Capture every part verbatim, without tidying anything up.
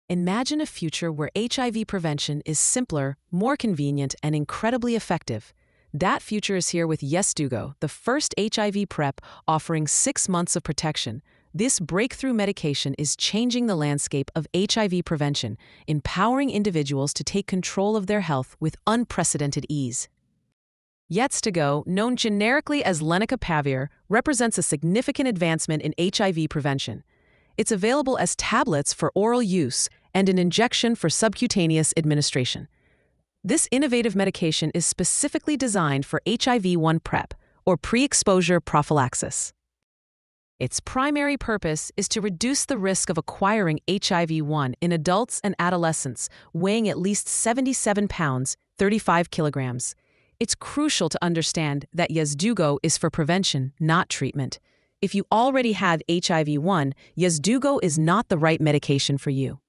Imagine a future where H I V prevention is simpler, more convenient, and incredibly effective. That future is here with Yeztugo, the first H I V PrEP offering six months of protection. This breakthrough medication is changing the landscape of H I V prevention, empowering individuals to take control of their health with unprecedented ease. Yeztugo, known generically as Lenacapavir, represents a significant advancement in H I V prevention. It's available as tablets for oral use and an injection for subcutaneous administration. This innovative medication is specifically designed for H I V one PrEP, or pre-exposure prophylaxis. Its primary purpose is to reduce the risk of acquiring H I V one in adults and adolescents weighing at least seventy-seven pounds, thirty-five kilograms. It's crucial to understand that Yeztugo is for prevention, not treatment. If you already have H I V one, Yeztugo is not the right medication for you.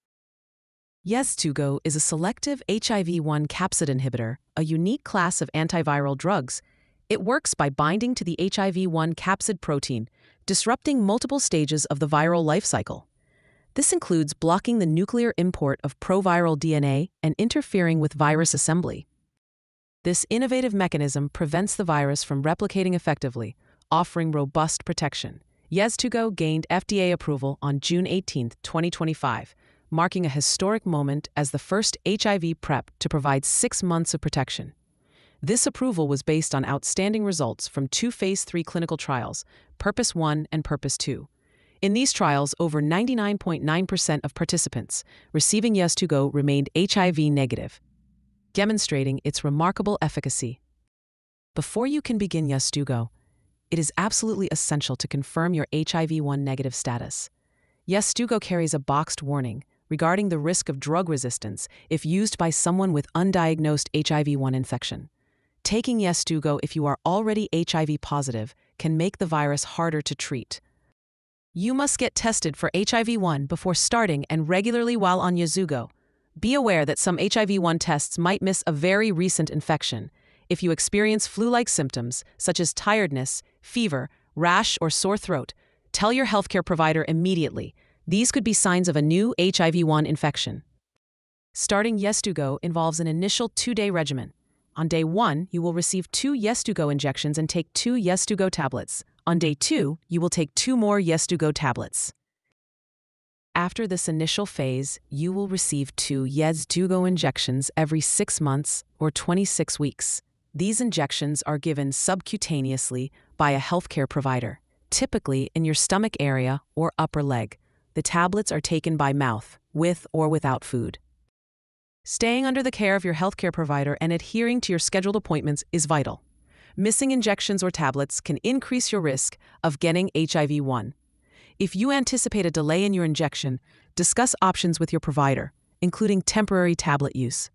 Yeztugo is a selective H I V one capsid inhibitor, a unique class of antiviral drugs. It works by binding to the H I V one capsid protein, disrupting multiple stages of the viral life cycle. This includes blocking the nuclear import of proviral D N A and interfering with virus assembly. This innovative mechanism prevents the virus from replicating effectively, offering robust protection. Yeztugo gained F D A approval on June eighteenth, twenty twenty-five, marking a historic moment as the first H I V PrEP to provide six months of protection. This approval was based on outstanding results from two phase three clinical trials, PURPOSE one and PURPOSE two. In these trials, over ninety-nine point nine percent of participants receiving Yeztugo remained H I V negative, demonstrating its remarkable efficacy. Before you can begin Yeztugo, it is absolutely essential to confirm your H I V one negative status. Yeztugo carries a boxed warning regarding the risk of drug resistance if used by someone with undiagnosed H I V one infection. Taking Yeztugo if you are already H I V positive can make the virus harder to treat. You must get tested for H I V one before starting and regularly while on Yeztugo. Be aware that some H I V one tests might miss a very recent infection. If you experience flu-like symptoms, such as tiredness, fever, rash, or sore throat, tell your healthcare provider immediately. These could be signs of a new H I V one infection. Starting Yeztugo involves an initial two-day regimen. On day one, you will receive two Yeztugo injections and take two Yeztugo tablets. On day two, you will take two more Yeztugo tablets. After this initial phase, you will receive two Yeztugo injections every six months or twenty-six weeks. These injections are given subcutaneously by a healthcare provider, typically in your stomach area or upper leg. The tablets are taken by mouth, with or without food. Staying under the care of your healthcare provider and adhering to your scheduled appointments is vital. Missing injections or tablets can increase your risk of getting H I V one. If you anticipate a delay in your injection, discuss options with your provider, including temporary tablet use.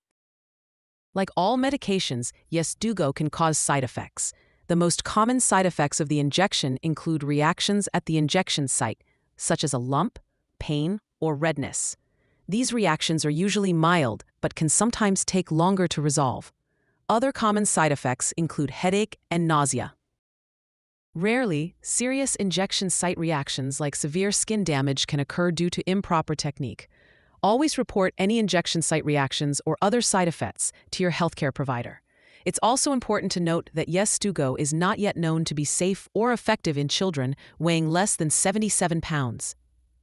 Like all medications, Yeztugo can cause side effects. The most common side effects of the injection include reactions at the injection site, such as a lump, pain, or redness. These reactions are usually mild, but can sometimes take longer to resolve. Other common side effects include headache and nausea. Rarely, serious injection site reactions like severe skin damage can occur due to improper technique. Always report any injection site reactions or other side effects to your healthcare provider. It's also important to note that Yeztugo is not yet known to be safe or effective in children weighing less than seventy-seven pounds.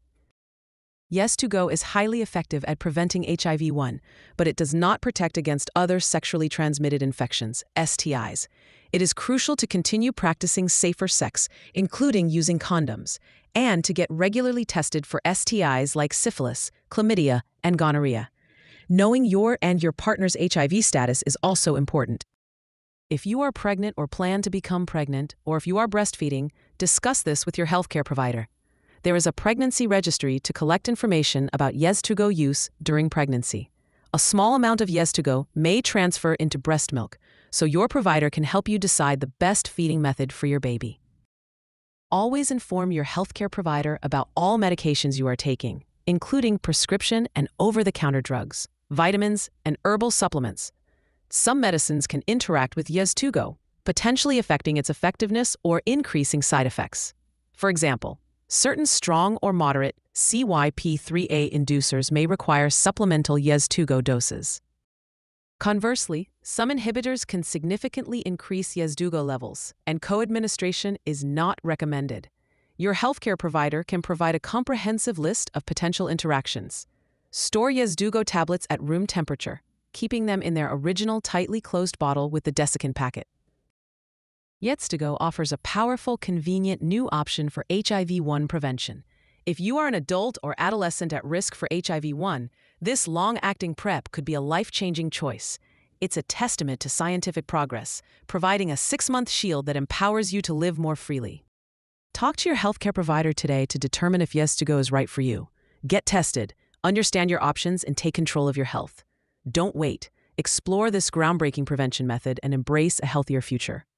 Yeztugo is highly effective at preventing H I V one, but it does not protect against other sexually transmitted infections, S T Is. It is crucial to continue practicing safer sex, including using condoms, and to get regularly tested for S T Is like syphilis, chlamydia, and gonorrhea. Knowing your and your partner's H I V status is also important. If you are pregnant or plan to become pregnant, or if you are breastfeeding, discuss this with your healthcare provider. There is a pregnancy registry to collect information about Yeztugo use during pregnancy. A small amount of Yeztugo may transfer into breast milk, so your provider can help you decide the best feeding method for your baby. Always inform your healthcare provider about all medications you are taking, including prescription and over-the-counter drugs, vitamins, and herbal supplements. Some medicines can interact with Yeztugo, potentially affecting its effectiveness or increasing side effects. For example, Certain strong or moderate C Y P three A inducers may require supplemental Yeztugo doses. Conversely, some inhibitors can significantly increase Yeztugo levels, and co-administration is not recommended. Your healthcare provider can provide a comprehensive list of potential interactions. Store Yeztugo tablets at room temperature, keeping them in their original tightly closed bottle with the desiccant packet. Yeztugo offers a powerful, convenient new option for H I V one prevention. If you are an adult or adolescent at risk for H I V one, this long-acting PrEP could be a life-changing choice. It's a testament to scientific progress, providing a six-month shield that empowers you to live more freely. Talk to your healthcare provider today to determine if Yeztugo is right for you. Get tested, understand your options, and take control of your health. Don't wait. Explore this groundbreaking prevention method and embrace a healthier future.